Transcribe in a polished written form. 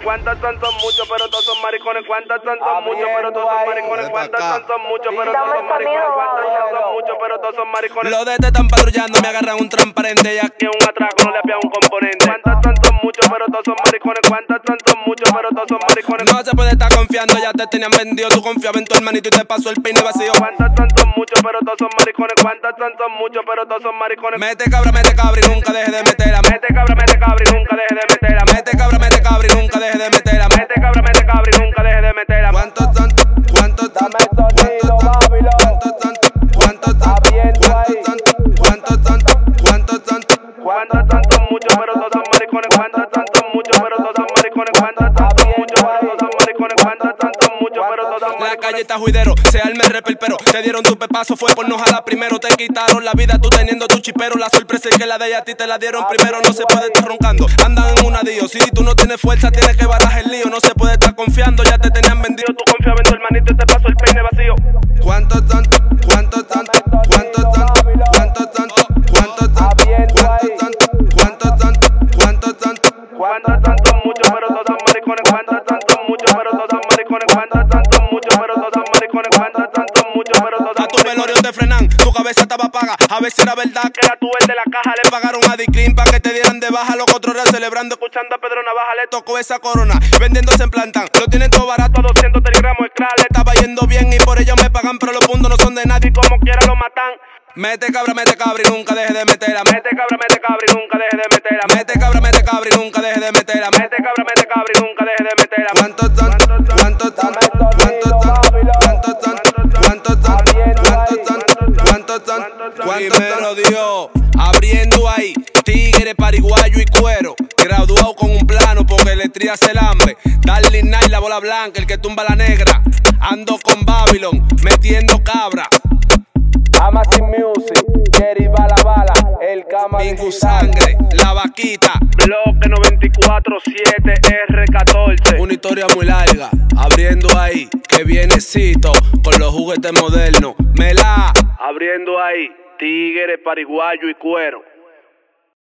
¿Cuántas son muchos, pero todos son maricones? ¿Cuántas son muchos, pero todos son maricones? ¿Cuántas son muchos, pero todos son maricones? ¿Cuántas son muchos, pero todos son maricones? Los de este están patrullando, me agarran un transparente y aquí un atraco no le apea un componente. ¿Cuántas son muchos, pero todos son maricones? ¿Cuántas son muchos, pero todos son maricones? No se puede estar confiando, ya te tenían vendido. Tú confiabas en tu hermanito y te pasó el peine vacío. ¿Cuántas son muchos, pero todos son maricones? ¿Cuántas son muchos, pero todos son maricones? Mete cabra y nunca deje de meterla. Mete cabra y nunca deje de meterla. Mete cabra y nunca deje de meterla. Mete cabra y nunca deje de meterla. ¿Cuántos son? ¿Cuántos son? ¿Cuántas son muchos, pero todos son maricones? ¿Cuántas son muchos, pero todos son maricones? ¿Cuántas son muchos, pero todos son maricones? ¿Cuántas son muchos, pero todos son maricones? La calle está juidero, se arma el repel, pero te dieron tu pepazo, fue por no jalar primero. Te quitaron la vida tú teniendo tu chipero. La sorpresa es que la de ella a ti te la dieron primero. No se puede estar roncando, andan en una Dios. Si tú no tienes fuerza, tienes que barajar el lío. No se puede estar confiando, ya te tenían vendido. Tú confiabas en tu hermanito y te pasó el peine vacío. ¿Cuántos son? ¿Cuántos son? ¿Cuántos son? ¿Cuántos son? ¿Cuántos son? ¿Cuántos son? ¿Cuántos son? ¿Cuántas son muchos, pero todos son maricones? ¿Cuántas son muchos, pero todos son maricones? ¿Cuántas son muchos, pero todos son maricones? ¿Cuántas son muchos, pero todos son maricones? A tu velorio te frenan, tu cabeza estaba paga. A ver si era verdad que era tú el de la caja. Le pagaron a Dicrin para que te dieran de baja. Los otros celebrando, escuchando a Pedro Navaja. Le tocó esa corona, vendiéndose en plantan. Lo tienen todo barato, 200 telegramos de crack. Le estaba yendo bien y por ello me pagan, pero los puntos no son de nadie. Como quiera lo matan. Mete cabra y nunca deje de meterla. Mete cabra y nunca deje de meterla. Mete cabra y nunca deje de meterla. Mete cabra y nunca deje de meterla. ¿Cuántos son? ¿Cuántos son? ¿Cuántos son? ¿Cuántos son? ¿Cuántos son? ¿Cuántos son? ¿Cuántos son? Primero Dios, abriendo ahí, tigre, pariguayo y cuero. Graduado con un plano porque le trías el hambre. Darling Night, la bola blanca, el que tumba la negra. Ando con Babylon, metiendo cabra. Amazing Music, Jerry Bala, el cama Mingu Sangre, la vaquita. Bloque 94-7 R14. Una historia muy larga, abriendo ahí, que vienecito con los juguetes modernos. Mela, abriendo ahí, tigre, pariguayo y cuero.